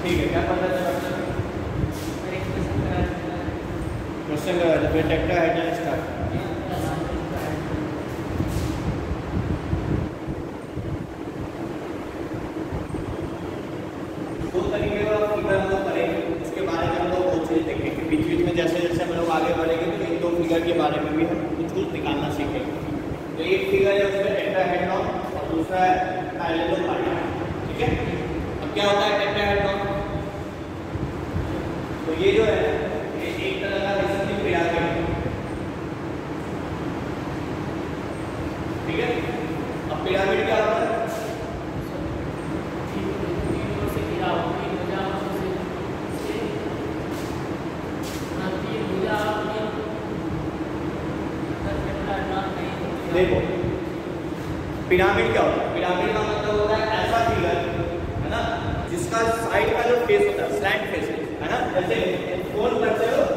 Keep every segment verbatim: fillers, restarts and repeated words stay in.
ठीक है, क्या पता चला क्वेश्चन करा था फिर टेट्राहेड्रल स्टार्ट। दो तरीके का फिगर हम लोग करेंगे, उसके बारे में हम लोग बहुत चीज़ देखेंगे। बीच बीच में जैसे जैसे हम लोग आगे बढ़ेंगे तो इन दो फिगर के बारे में भी हम कुछ कुछ निकालना सीखेंगे। तो एक फिगर है उसमें टेट्राहेड्रॉन और दूसरा है पैरेललोपार्डियन। ठीक है, अब क्या होता है टेट्राहेड्रॉन? तो ये जो है ये एक तरह का रिसेप्टिव पिरामिड है। ठीक है, अब पिरामिड क्या होता है? देखो पिरामिड क्या होता है? पिरामिड का मतलब होता है ऐसा फिगर है ना जिसका साइड का जो फेस होता है स्लैंट फेस है ना, जैसे कोन करते हो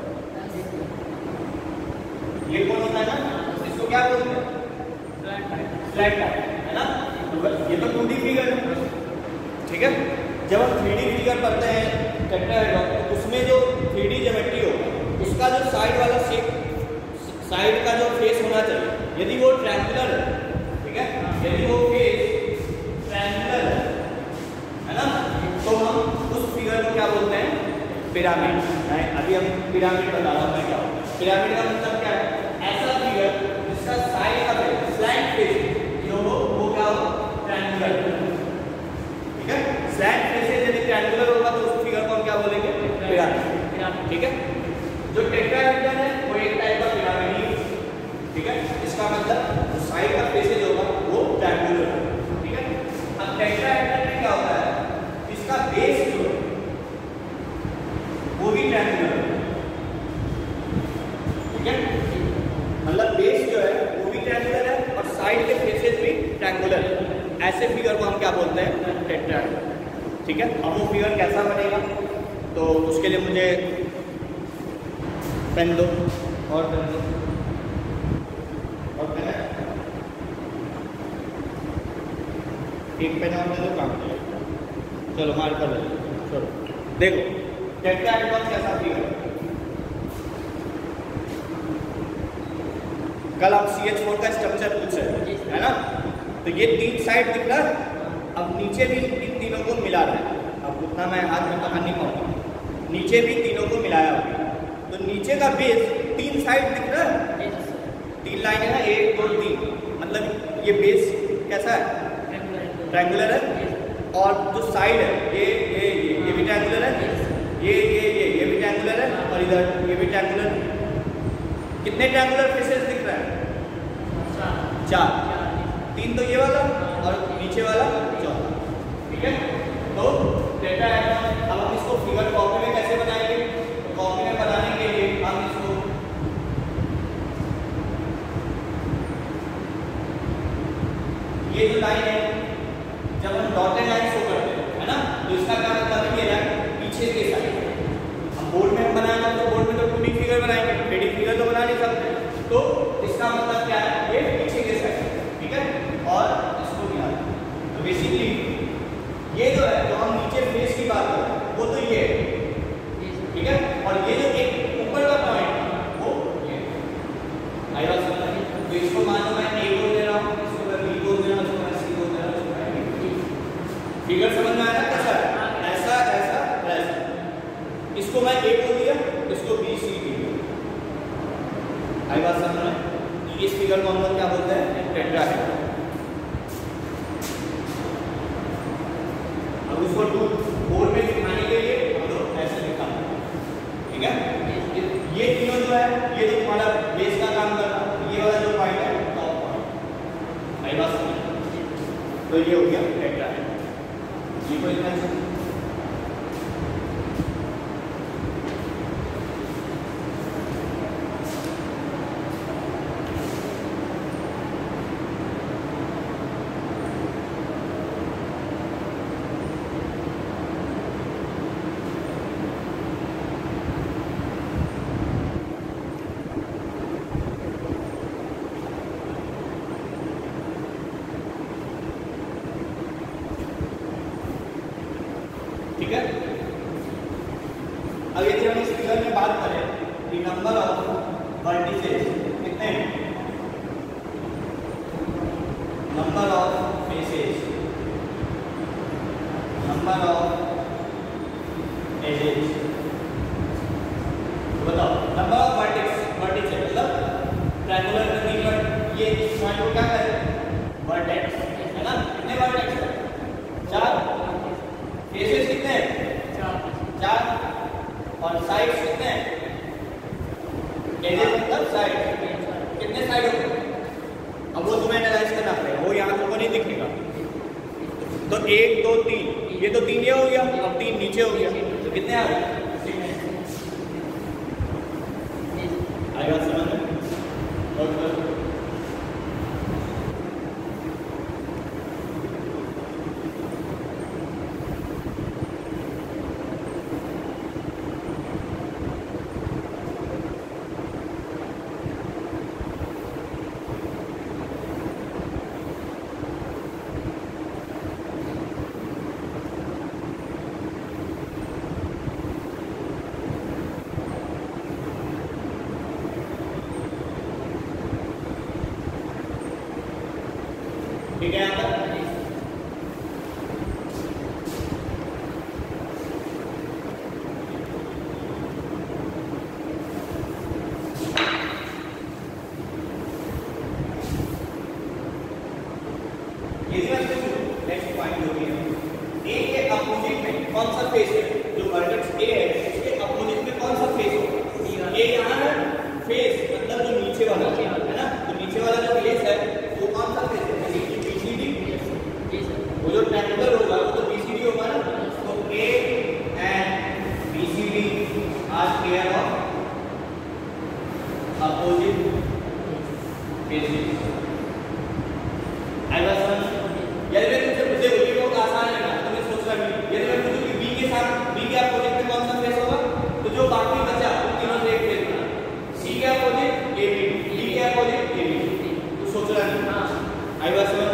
ये कोन होता है ना, इसको क्या बोलते हैं? फ्लैट है ना। ये तो टू डी फिगर है। ठीक है, जब हम थ्री डी फिगर पढ़ते हैं टेट्राहेड्रॉन तो उसमें जो थ्री डी ज्योमेट्री होगा उसका जो साइड वाला शेप साइड का जो फेस होना चाहिए, यदि वो ट्रायंगुलर है, ठीक है, यदि वो फेस ट्रायंगुलर है ना, तो हम उस फिगर को क्या बोलते हैं? पिरामिड। अभी हम पिरामिड बता रहा हूँ मैं क्या होता है। पिरामिड का मतलब क्या है? ऐसा फिगर जिसका साइड का फेस स्लैंट फेस जो हो वो क्या हो? ट्रायंगुलर। ठीक है, स्लैंट फेस यदि ट्रायंगुलर होगा तो उस फिगर को हम क्या बोलेंगे? पिरामिड। ठीक है, जो टेट्राहेड्रॉन है वो एक टाइप का पिरामिड ही है। ठीक है, इसका मतलब साइड का फेसेज होगा वो ट्रायंगुलर है। ठीक है, अब टेट्राहेड्रॉन में क्या होता है? इसका बेस जो है वो भी ट्रायंगुलर है। ठीक है, मतलब बेस जो है वो भी ट्रायंगुलर है और साइड के फेसेज भी ट्रायंगुलर है। ऐसे फिगर को हम क्या बोलते हैं? टेट्राहेड्रॉन। ठीक है, अब वो फिगर कैसा बनेगा तो उसके लिए मुझे पेन दो और पेन दो और पेन है एक पेन और दे दो, काम करेगा। चलो मार्कर ले लो। चलो देखो टेट्राहेड्रॉन कैसा फिगर है। कल आप सी एच फोर का स्ट्रक्चर पूछे है ना, तो ये तीन साइड दिख रहा है, अब नीचे भी इन तीनों को मिला रहा है। अब उतना मैं हाथ में पकड़ नहीं पाऊंगा, नीचे भी तीनों को मिलाया हुआ है। तो नीचे का बेस तीन साइड दिख रहा है, तीन लाइन है ना, एक दो तीन, मतलब ये बेस कैसा है? ट्रायंगुलर है। और जो साइड है ये ये ये ये भी ट्रायंगुलर है, ये ये ये ये भी ट्रायंगुलर है और इधर ये भी ट्रायंगुलर है। कितने ट्रायंगुलर फेसेस दिख रहा है? चार। तीन तो ये वाला और नीचे वाला चौथा। ठीक है, तो टेट्राहेड्रॉन अब हम इसको फिगर कॉपी में कैसे बनाएंगे? कॉपी में बनाने के लिए हम इसको ये जो लाइन है जब हम डॉटेड लाइन शो करते हैं है ना, तो इसका क्या मतलब है? ये लाइन पीछे के साइड। अब बोर्ड में हम बनाएंगे तो बोर्ड में तो टू डी फिगर बनाएंगे, थ्री डी फिगर तो बना नहीं सकते, तो इसका मतलब क्या है? ये पीछे के साइड। ठीक है, और इसको मिला तो बेसिकली ये जो है जो हम नीचे फेस की बात कर रहे हैं वो तो ये है। ठीक है, और ये जो एक ऊपर का पॉइंट वो ये आई बात समझ रही है। तो इसको मानो मैं ए बोल दे रहा हूँ, इसको मैं बी बोल दे रहा हूँ, इसको मैं सी बोल दे रहा हूँ, इसको मैं डी। फिगर समझ में आया कैसा है? ऐसा ऐसा ऐसा। इसको मैं ए बोल दिया, इसको बी सी डी। आई बात समझ में? इस फिगर को हम लोग क्या बोलते हैं? टेट्राहेड्रॉन। अब उसको बोर्ड में दिखाने के लिए हम लोग ऐसे दिखाते हैं। ठीक है, ये तीनों जो है ये जो तुम्हारा बेस का काम कर रहा है, ये वाला जो पॉइंट है टॉप पॉइंट। आई बात समझ? तो ये हो गया टेट्राहेड्रॉन। ये कोई नहीं ठीक है। अब यदि हम इस फिगर में बात करें कि नंबर ऑफ वर्टिसेस कितने हैं, number of faces, number of edges, तो बताओ नंबर ऑफ वर्टेक्स, वर्टेक्स मतलब ट्रायंगुलर में ये पॉइंट को क्या करें, वर्टेक्स है ना, कितने वर्टेक्स है, चार, फेसेस कितने हैं, चार, चार, और साइड्स कितने हैं, एजेस मतलब साइड, कितने साइड होंगे, अब वो तुम्हें एनालाइज करना पड़ेगा, वो यहाँ तुमको नहीं दिखेगा। तो एक दो तीन, ये तो तीन ये हो गया, अब तीन नीचे हो गया, तो कितने आ गए, आएगा समझ में। ठीक है, यहाँ तक नेक्स्ट पॉइंट जो है ए के अपोजिट में कौन सा फेस है, जो वर्टेक्स ए है उसके अपोजिट में कौन सा फेस होगा, ये यहाँ है फेस मतलब जो नीचे वाला है ना, तो नीचे वाला जो फेस है वो कौन सा फेस है, वो जो ट्रायंगुलर होगा वो तो बीसीडी होगा ना, तो A and BCD are pair of opposite faces. आई वाज वन, यदि मैं तुमसे पूछे बोलिए वो आसान है ना, तुम्हें सोचना भी, यदि मैं पूछूं कि बी के साथ बी के अपोजिट में कौन सा फेस होगा, तो जो बाकी बचा उन तीनों से एक फेस बना, सी के अपोजिट ए बी, डी के अपोजिट ए बी, तो सोचना नहीं। आई वाज वन,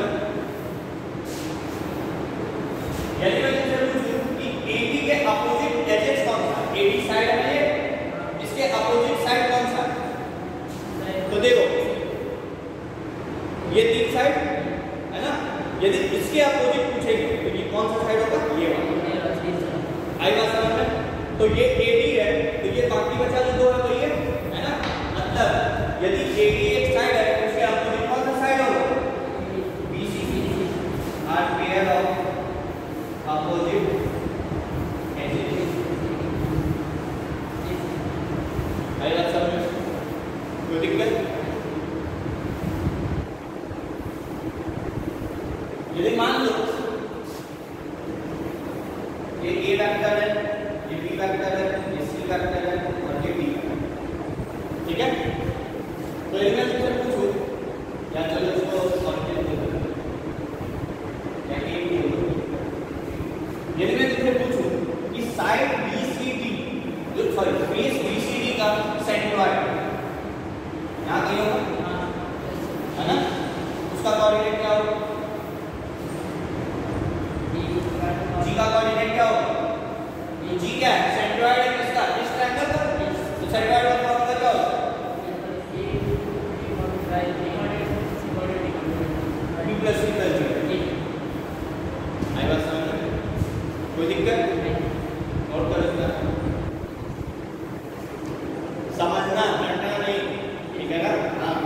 यदि मैं तुमसे पूछूं कि एडी के अपोजिट एजेस कौन सा, एडी साइड है ये, इसके अपोजिट साइड कौन सा है, तो देखो ये तीन साइड है ना, यदि इसके अपोजिट पूछेंगे तो ये कौन सा साइड होगा, ये वाला। आई बात समझ में, तो ये एडी है तो ये बाकी बचा जो दो है तो ये है ना, मतलब यदि एडी एक साइड है तो उसके अपोजिट कौन सा साइड होगा, BCD are pair of opposite edges. आई बात समझ में, कोई दिक्कत, यदि मान लो ये ए वेक्टर है, ये बी वेक्टर है, ये सी वेक्टर है और ये डी वेक्टर, ठीक है, तो यदि मैं तुमसे पूछूं या चलो इसको सॉल्व या ए बी, यदि मैं तुमसे पूछूं कि साइड बीसीडी जो सॉरी फेस बीसीडी का सेंट्रॉइड यहाँ कहीं होगा है ना, उसका कोऑर्डिनेट क्या होगा, जी का कोऑर्डिनेट क्या होगा, जी क्या है, सेंट्रॉइड है किसका, इस ट्रायंगल का, तो सेंट्रॉइड का फॉर्मूला क्या होगा, b plus c plus d। आई बात समझ में, कोई दिक्कत और कर सकता समझना रटना नहीं, ठीक है ना। हाँ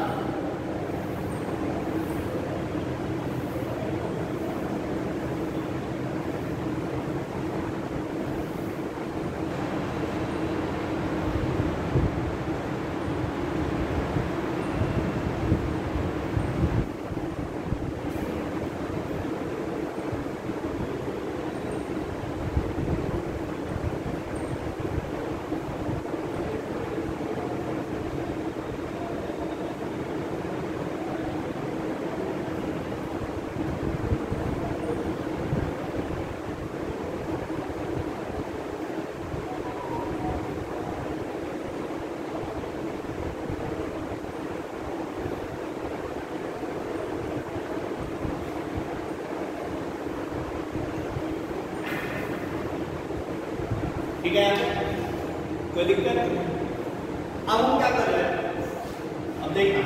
ठीक है, कोई दिक्कत? अब हम क्या कर रहे हैं, अब देखना,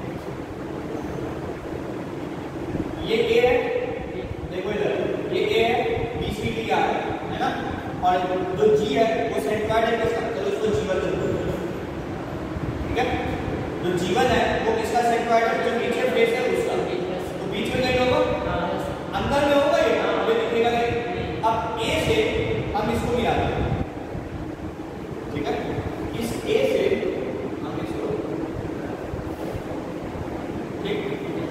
ये ए है, देखो इधर ये ए है, बी सी डी आर है ना, और जो जी है वो सेंट्रॉइड है किसका, चलो इसको जीवन बोलते हैं, ठीक है। जो जीवन है वो किसका सेंट्रॉइड है, जो नीचे फेस है उसका, तो बीच में कहीं होगा, अंदर में होगा ये, ये दिखेगा नहीं। अब ए से हम इसको मिला देंगे, ठीक है, इस ए से हम इसको, ठीक,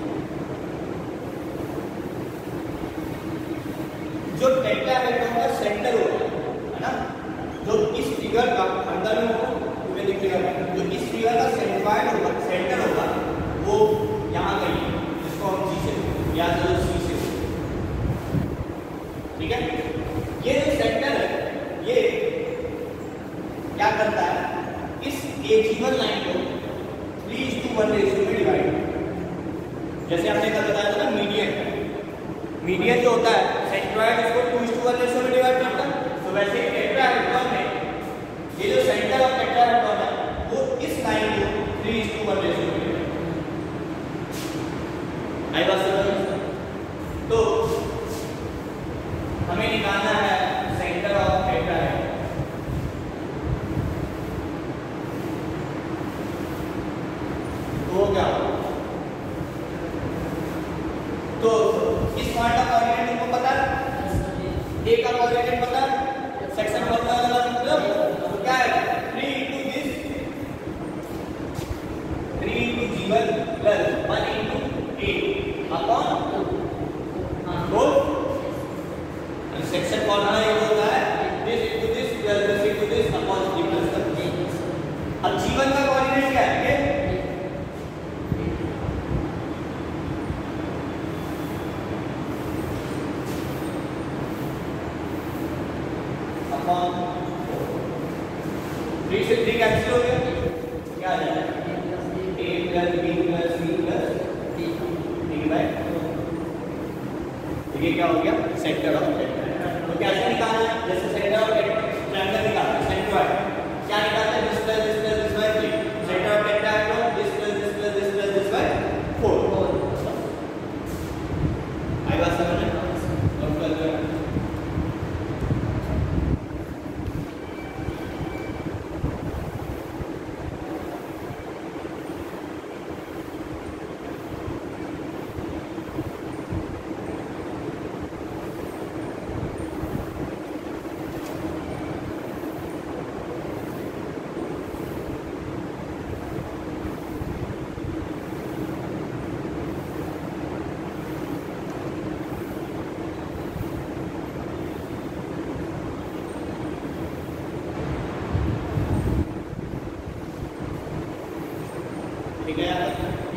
जो टेट्राहेड्रॉन का सेंटर होगा है ना, जो इस फिगर का अंदर में होगा तुम्हें दिखेगा, जो इस फिगर का सेंट्रॉइड होगा, सेंटर होगा वो यहाँ कहीं है, जिसको हम जी से या चलो सी से, ठीक है। ये जो सेंटर है ये क्या करता है, इस ए जीवन लाइन को three is to one ratio में डिवाइड, जैसे हमने कल बताया था ना मीडियन, मीडियन जो होता है सेंट्रॉइड इसको two is to one ratio में डिवाइड करता है, तो वैसे टेट्राहेड्रॉन में ये जो सेंटर ऑफ टेट्राहेड्रॉन है वो इस लाइन को three is to one ratio में डिवाइड, आई बात समझ। तो हमें निकालना है सेंटर ऑफ टेट्राहेड्रॉन, तो क्या होगा, तो इस पॉइंट का कोऑर्डिनेट तुमको पता है, ए का कोऑर्डिनेट पता है, सेक्शन पता है मतलब, तो क्या है three into this, three into G one plus one into A upon both, section formula ये होता है this into this plus this into this upon G plus G. अब जीवन का कोऑर्डिनेट क्या है, थ्री से थ्री कैंसिल हो गया, क्या आ जाएगा A plus B plus C plus D, ठीक है भाई, ये क्या हो गया सेंटर ऑफ टेट्राहेड्रॉन। तो कैसे निकालना है, जैसे सेंटर ऑफ ट्रायंगल निकालना है, सेंट्रॉइड क्या निकालना है, this plus this plus this by three, centre of tetrahedron this plus this plus this plus this by four, आई बात समझ में, और कर दो ठीक है यार।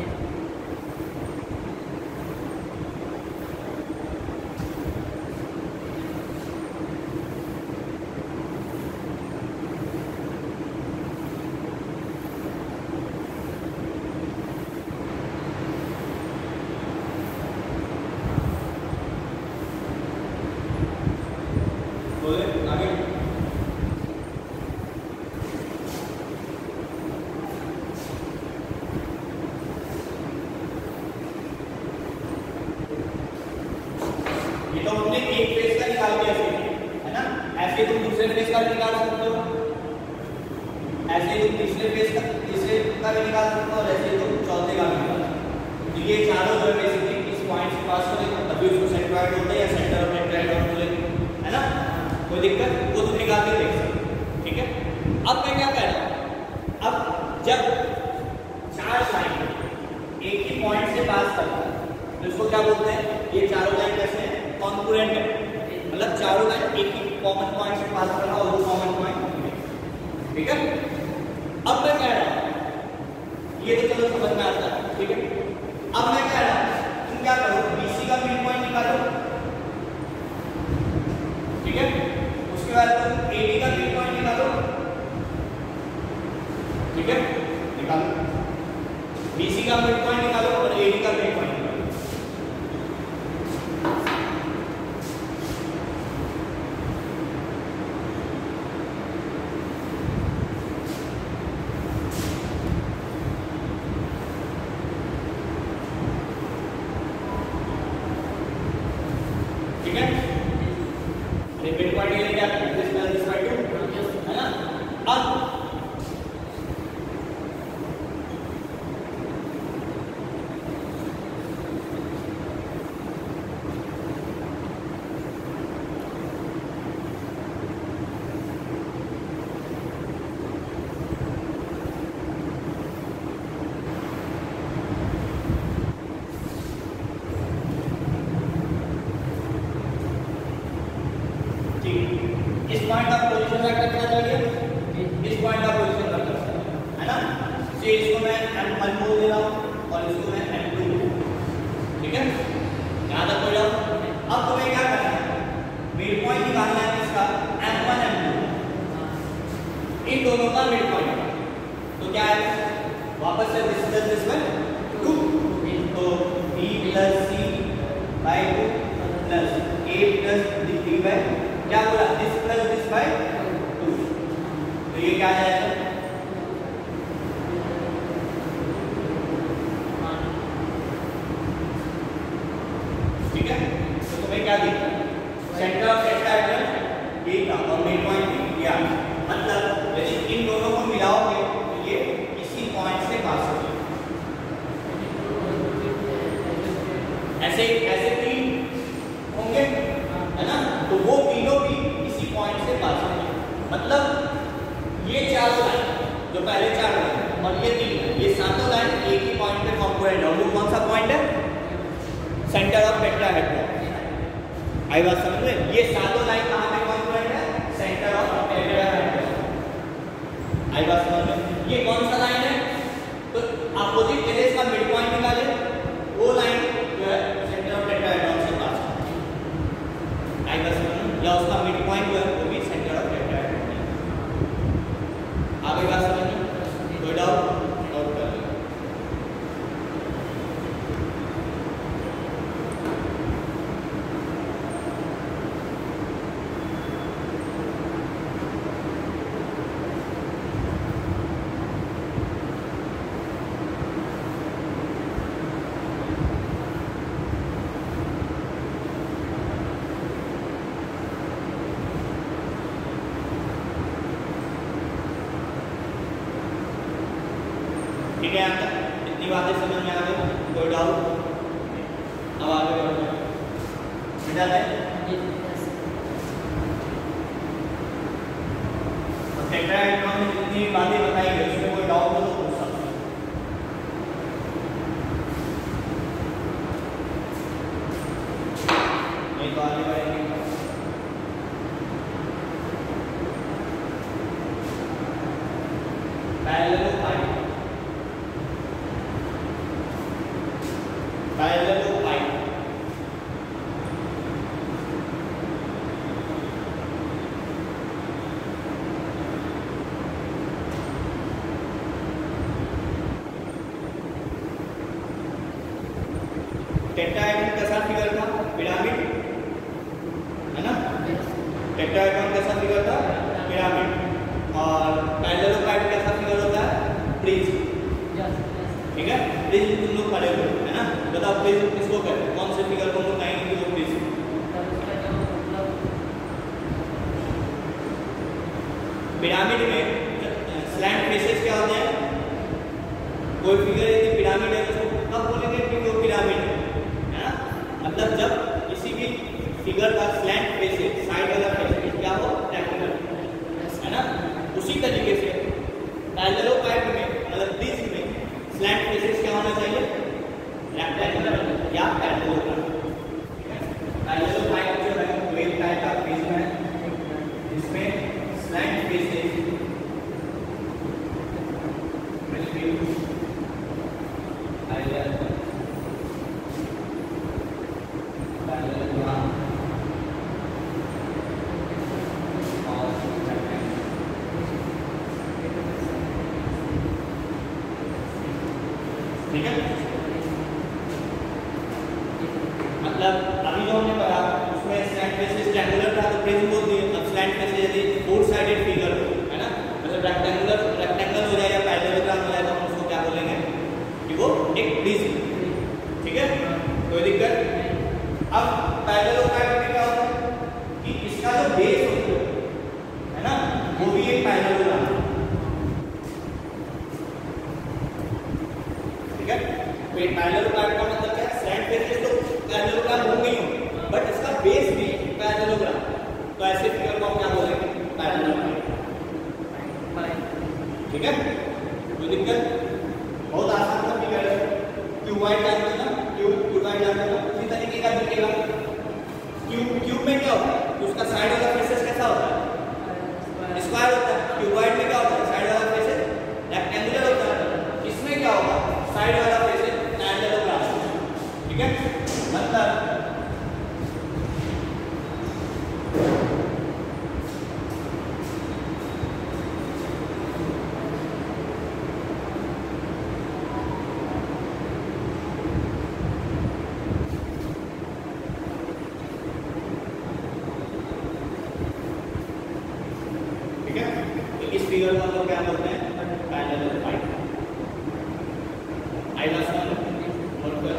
बोले आगे तो हमने एक फेस का निकाल दिया है ना, ऐसे तुम दूसरे फेस का निकाल सकते हो, ऐसे तुम तीसरे फेस का तीसरे का भी निकाल सकते हो, और ऐसे तुम चौथे का भी निकाल सकते हो। तो ये चारों जो बेसिकली इस पॉइंट से पास करेंगे तभी उसको सेंट्रॉइड होता है या सेंटर ऑफ टेट्राहेड्रॉन बोलेंगे, है ना, कोई दिक्कत, वो तुम निकाल के देख सकते हो, ठीक है। अब मैं क्या कह रहा हूँ, अब जब चार लाइन एक ही पॉइंट से पास करता है तो इसको क्या बोलते हैं, ये चारों लाइन कैसे हैं, कॉन्करेंट है, मतलब चारों लाइन एक ही कॉमन पॉइंट से पास कर रहा है और वो कॉमन पॉइंट, ठीक है। अब मैं कह रहा हूं ये तो चलो समझ में आता है, ठीक है। अब मैं कह रहा हूं तुम क्या करो, बीसी का मिड पॉइंट निकालो, ठीक है, उसके बाद तुम एडी का मिड पॉइंट निकालो, ठीक है, निकालो बीसी का मिड पॉइंट निकालो और एडी का मिड पॉइंट निकालो। ठीक है, मिड पॉइंट के लिए क्या करना है, this plus this by two, है ना। अब इस पॉइंट का पोजीशन वेक्टर कितना चाहिए, इस पॉइंट का पोजीशन वेक्टर, है ना। तो इसको मैं एम वन बोल दे रहा हूँ और इसको मैं एम टू, ठीक है, यहाँ तक हो जाओ। अब तुम्हें क्या करना है, मिड पॉइंट निकालना है इसका एम वन एम टू, इन दोनों का मिड पॉइंट। तो क्या है, वापस से this plus this by two, तो B plus C by two plus A plus D by, क्या बोला, this plus this by two, तो ये क्या आ जाएगा, ठीक है। तो तुम्हें क्या दिखता है, सेंटर ऑफ टेट्राहेड्रल ये था और मिड पॉइंट ये आ गया। मतलब यदि इन दोनों को मिलाओगे तो ये इसी पॉइंट से पास होगा। ऐसे ऐसे तीन होंगे, है ना, तो वो तीनों भी इसी पॉइंट से पास होंगे। मतलब ये चारों लाइन, जो पहले चार लाइन और ये तीन, ये सातों लाइन एक ही पॉइंट पे कॉन्ग्रुएंट है। वो कौन सा पॉइंट है, सेंटर ऑफ टेट्राहेड्रल। आई बात समझ में, ये सातों लाइन कहाँ पे कॉन्ग्रुएंट है, सेंटर ऑफ टेट्राहेड्रल। आई बात समझ में, ये कौन सा लाइन है, तो अपोजिट टेरेस का मिड पॉइंट निकाले, वो लाइन जो है सेंटर ऑफ टेट्राहेड्रल से पास है। आई बात समझ में, या उसका मिड पॉइंट जो है वो भी सेंटर ऑफ टेट्राहेड्रल है। आगे बात समझ में, कोई डाउट, डाउट कर लो। ठीक है, यहाँ तक इतनी बातें समझ में आ गई, कोई डाउट। अब आगे बढ़ते हैं, समझा है, टेट्राहेड्रल में जितनी बातें बताई गई उसमें कोई डाउट हो तो पूछ सकते हैं। नहीं तो आगे बढ़ेंगे। पैरेललोपाइड, पैरेललोपाइड टेट्राहेड्रन कैसा फिगर था, पिरामिड, है ना। टेट्राहेड्रन कैसा फिगर था, पिरामिड। और पैरेललोपाइड कैसा फिगर होता है, प्रिज्म, ठीक है। प्रिज्म तुम लोग पढ़े हुए, है ना। बताओ प्रिज्म किसको कहते हैं, कौन से फिगर को हम लोग कहेंगे कि वो प्रिज्म। पिरामिड में स्लैंट फेसेस क्या होते हैं, कोई फिगर यदि पिरामिड है तो उसको कब बोलेंगे कि वो पिरामिड है, है ना। मतलब जब किसी भी फिगर का स्लैंट फेसेस, साइड वाला फेसेस क्या हो, रेक्टेंगल, है ना। उसी तरीके से पैरेललोपाइड में मतलब प्रिज्म में स्लैंट फेसेस क्या होना चाहिए, रेक्टेंगुलर या पैरेललोग्राम। पैरेललोपाइड जो है वो एक टाइप का प्रिज्म है जिसमें स्लैंट फेसेस ठीक है। मतलब अभी जो हमने पढ़ा उसमें स्लैंट फेसेस ट्रायंगुलर था तो प्रिज्म बोल दिए। अब स्लैंट फेसेस यदि फोर साइडेड फिगर हो, है ना, मतलब रेक्टेंगुलर रेक्टेंगल हो जाए या पैरेललोग्राम हो जाए तो हम उसको क्या बोलेंगे कि वो एक प्रिज्म, ठीक है, कोई दिक्कत। अब पैरेललोग्राम में क्या बेस होता है ना, वो भी एक पैरेललोग्राम है। ठीक है, तो एक पैरेललोग्राम का मतलब क्या है, स्लैंट फेसेस तो पैरेललोग्राम होंगे ही होंगे, बट इसका बेस भी पैरेललोग्राम। तो ऐसे फिगर को हम क्या बोलेंगे, पैरेललोग्राम। ठीक है, कोई दिक्कत? बहुत आसान सा फिगर है। क्यूबॉइड जानते हैं ना, क्यूब क्यूबॉइड जानते हैं ना, उसी तरीके का दिखेगा। क्यूब क्यूब में क्या होता है, उसका साइड वाला फेसेस कैसा होता है, स्क्वायर होता है। क्यूबॉइड में क्या होता है, साइड वाला फेसेस रेक्टेंगुलर होता है। इसमें क्या होगा, साइड वाला फेसेस पैरेललोग्राम। ठीक है, मतलब इस फिगर को हम लोग क्या बोलते हैं, पैरेललोग्राम। आई लास्ट वन नोट कर।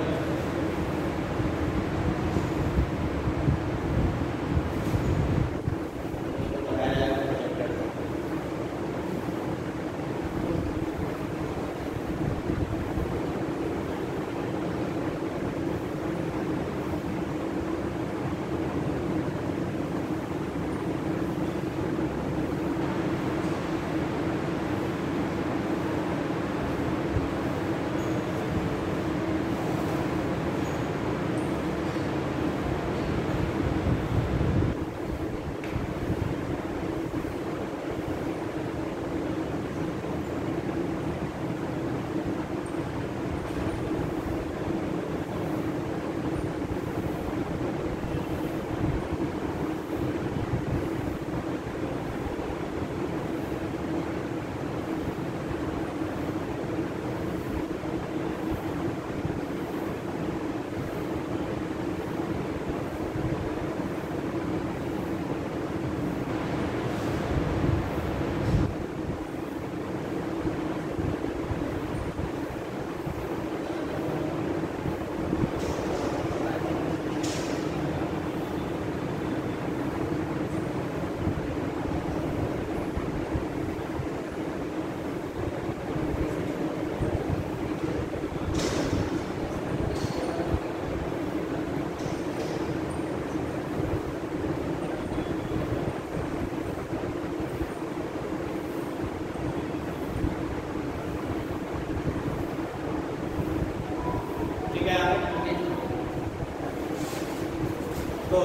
तो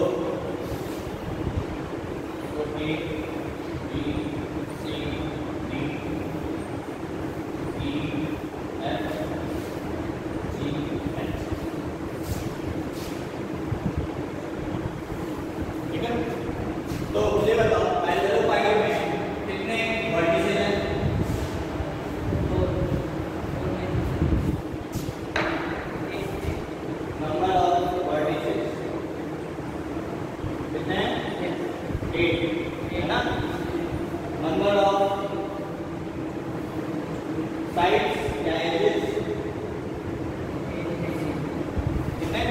A B C D E F G H. ठीक है, तो मुझे बताओ पैरेललोग्राम में कितने वर्टिसेस हैं? नंबर ऑफ वर्टिसेस कितने हैं? एट, है ना? नंबर ऑफ साइड्स या एजेस कितने?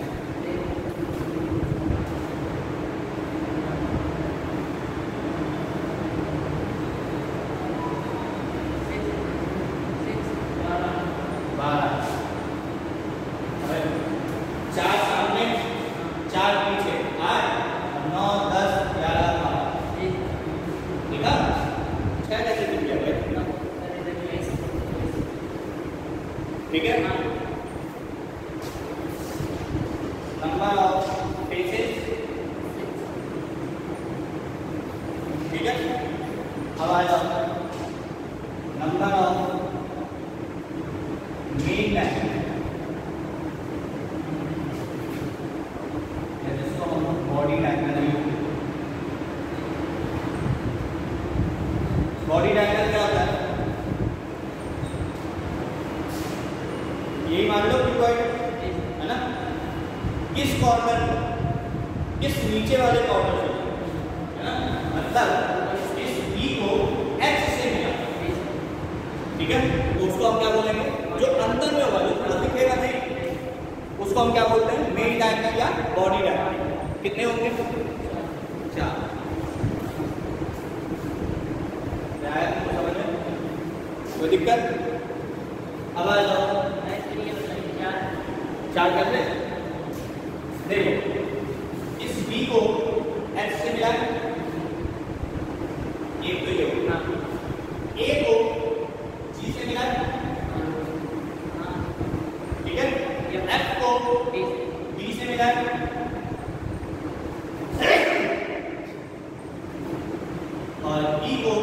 बारह। चार सामने चार पीछे, आठ नौ दस ग्यारह बारह। ठीक है, क्या कैसे दिख गया भाई? ठीक है, नंबर ऑफ फेसेस। ठीक है, अब आ जाओ नंबर ऑफ मेन डायमेंशन, जिसको हम बॉडी डायमेंशन। बॉडी डायमेंशन क्या होता है? यही मान लो क्यूबॉइड है ना, किस कॉर्नर, किस नीचे वाले कॉर्नर से, है ना, मतलब इस ई को एक्स से मिला। ठीक है, तो उसको हम क्या बोलेंगे, जो अंदर में होगा, जो थोड़ा दिखेगा नहीं, उसको हम क्या बोलते हैं, मेन डायमेंशन या बॉडी डायमेंशन। कितने होंगे? चार। आया तुमको समझ में? कोई दिक्कत? अब आ जाओ चार कर ले। देखो इस B को H से मिला एक तो ये हो, A को G से मिला ठीक है, F को B से मिला और E को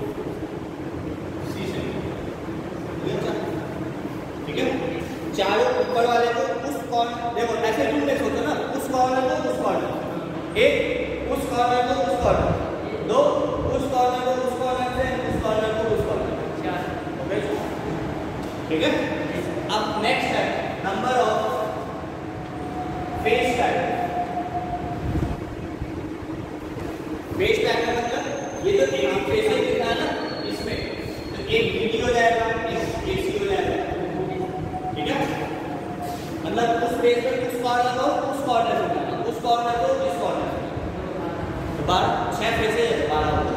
C से मिला ठीक है। चारों ऊपर वाले को उस कॉर्नर, देखो ऐसे तुम देख सकते हो ना, उस कॉर्नर को उस कॉर्नर, एक उस कॉर्नर को उस कॉर्नर, दो उस कॉर्नर को उस कॉर्नर से, उस कॉर्नर को उस कॉर्नर, चार ठीक है। अब नेक्स्ट है number of face type. Face type का मतलब ये तो एक फेस ही दिखा ना इसमें, तो एक बीडी हो जाएगा, एक एसी हो जाएगा ठीक है। मतलब उस फेस पे उस कॉर्नर को उस कॉर्नर से मिलाना, उस कॉर्नर को इस कॉर्नर से, तो बारह छह फेसेस है, बारह होगा।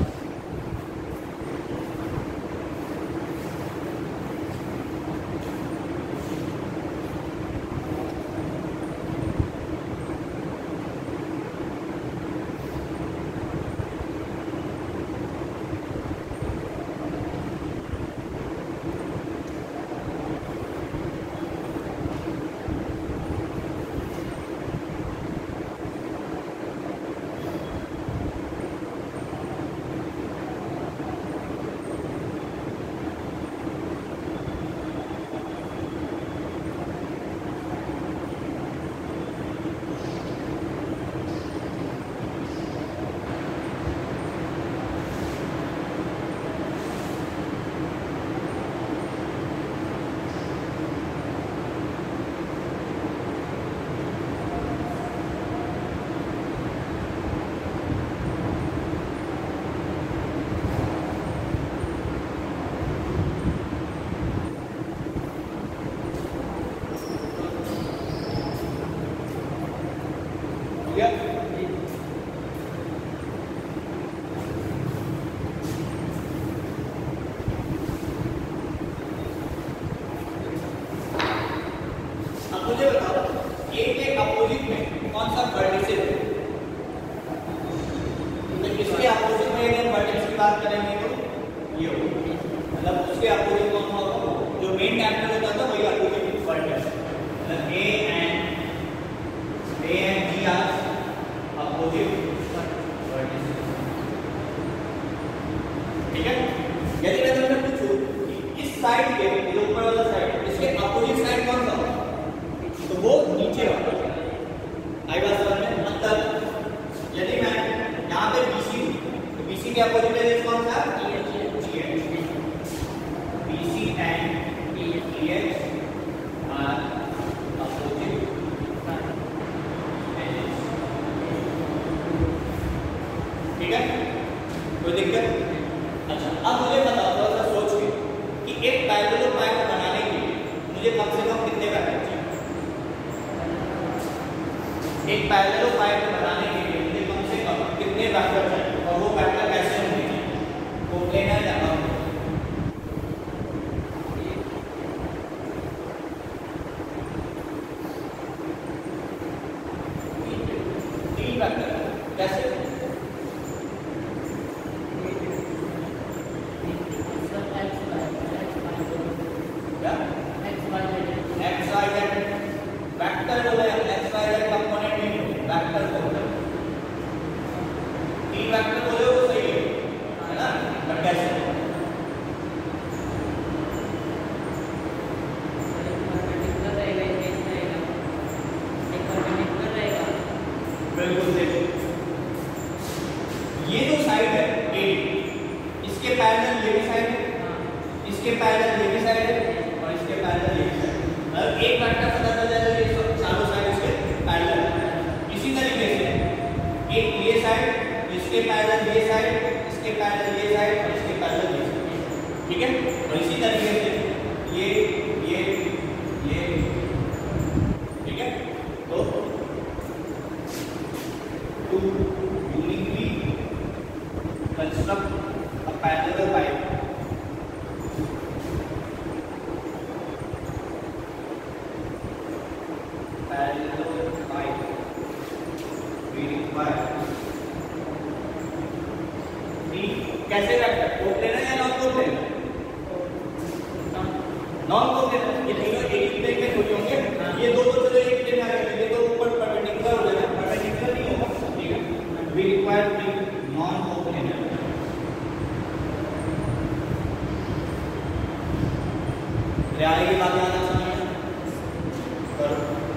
मुझे बताओ ए के अपोजिट में कौन सा वर्टिसेस है? तो इसके अपोजिट में अगर वर्टेक्स की बात करेंगे तो ये होगा, मतलब उसके अपोजिट कौन सा होगा? जो मेन डायमीटर होता था वही अपोजिट वर्टेक्स, मतलब A and A and G are opposite vertex ठीक है। यदि मैं तुमसे पूछूं कि इस साइड के जो ऊपर वाला साइड इसके अपोजिट साइड कौन सा होगा, तो वो नीचे वाला आई बात समझ में। मतलब यदि मैं यहाँ पे बीसी तो बीसी के अपोजिट है कौन सा? BC and EH are opposite ठीक है, कोई दिक्कत? अच्छा अब मुझे बताओ थोड़ा सा सोच के कि एक पैरेललोपाइड बनाने के लिए मुझे कम से कम कितने पैरेलल चाहिए? एक पैरेललोपाइड बनाने के लिए मुझे कम से कम कितने वेक्टर चाहिए और वो वेक्टर कैसे होंगे? कोप्लेनर या कम? तीन वेक्टर कैसे? ये जो साइड है ए, इसके पैरेलल ये भी साइड है, इसके पैरेलल ये भी साइड है और इसके पैरेलल ये भी साइड है। मतलब एक वेक्टर पता चल जाएगा ये सब चारों साइड इसके पैरेलल है। इसी तरीके से एक ये साइड, इसके पैरेलल ये साइड, इसके पैरेलल ये साइड और इसके पैरेलल ये साइड ठीक है। और इसी तरीके से ये ये ये ठीक है। तो to uniquely construct a parallel कैसे वेक्टर, कोप्लेनर या नॉन कोप्लेनर? Non coplanar. ये तीनों एक ही प्लेन में थोड़ी होंगे, ये दो तो चलो एक प्लेन में आ गए, ये तो ऊपर परपेंडिकुलर हो जाएगा, परपेंडिकुलर नहीं होगा, ठीक है। We require non coplanar. आगे की बात याद समझ करो।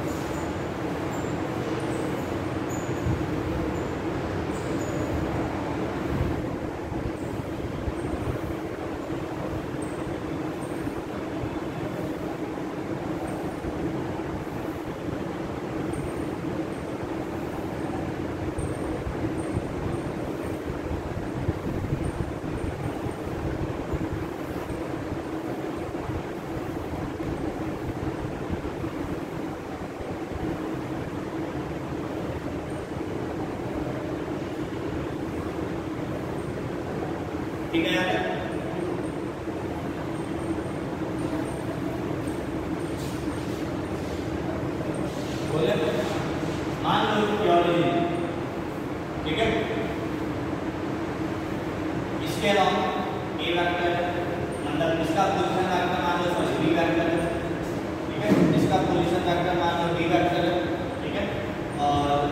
ठीक है यहाँ पे बोले मान लो प्योरिटी, ठीक है। इसके अलावा ए वेक्टर मतलब इसका पोजीशन वेक्टर मान लो सॉरी बी वेक्टर है, ठीक है। इसका पोजीशन वेक्टर मान लो बी वेक्टर है, ठीक है। और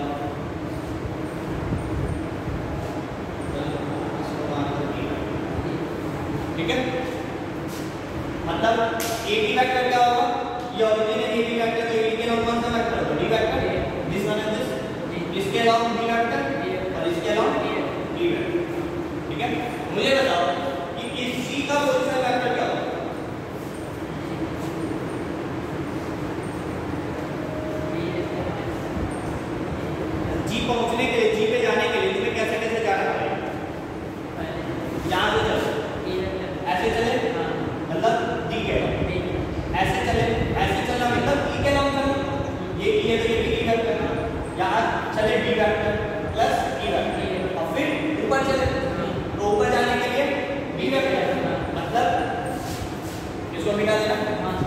ठीक है, मतलब ए बी वेक्टर क्या होगा, ये ओरिजिन है ए बी वेक्टर, तो ए बी के अलावा कौन सा वेक्टर होगा, D vector, this one and this, इसके अलावा बी वेक्टर और इसके अलावा बी वेक्टर, ठीक है। मुझे बताओ कि इस सी का पोजीशन वेक्टर क्या होगा? जी पहुंचने के लिए, जी पे जाने के लिए तुम्हें कैसे कैसे जाना पड़ेगा? यहां से चलो, ऐसे चले मतलब डी के अलावा, ऐसे चले ऐसे चलना मतलब ई के अलावा चलना, ये ई है तो ये भी ई वेक्टर करना, यहाँ चले D vector plus E vector, और फिर ऊपर चले तो ऊपर जाने के लिए बी वेक्टर, मतलब इसको मिटा देना।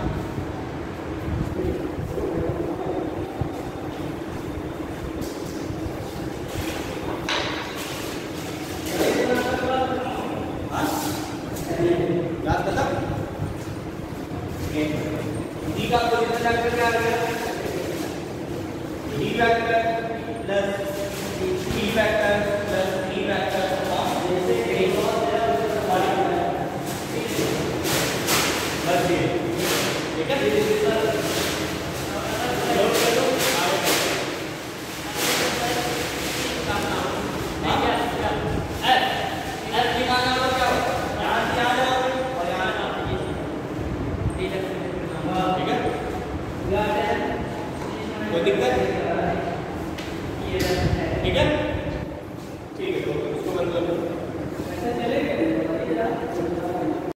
याद बता डी का पोजीशन वेक्टर क्या आ गया, D vector plus B vector plus E vector बस ये, ठीक है। कोई दिक्कत, ठीक है, ठीक है, तो इसको बंद कर दो।